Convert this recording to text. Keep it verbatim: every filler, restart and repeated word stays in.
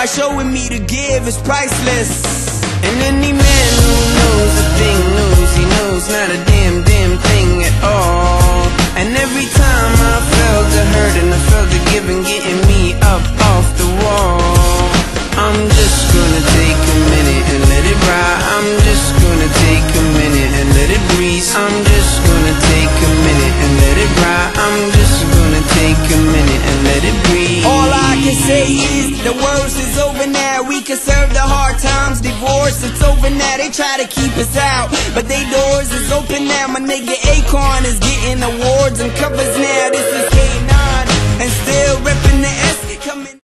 by showing me to give is priceless. And any man who knows a thing knows he knows not a damn, damn thing at all. And every time I felt the hurt and I felt the giving getting me up off the wall, I'm just gonna take a minute and let it ride. I'm just gonna take a minute and let it breathe. I'm just gonna take a minute and let it ride. I'm just gonna take a minute and let it breathe. All I can say is the worst is over now. We can serve the hard times. Divorce, it's over now. They try to keep us out, but they doors is open now. My nigga Akon is getting awards and covers now. This is K nine and still repping the S. Coming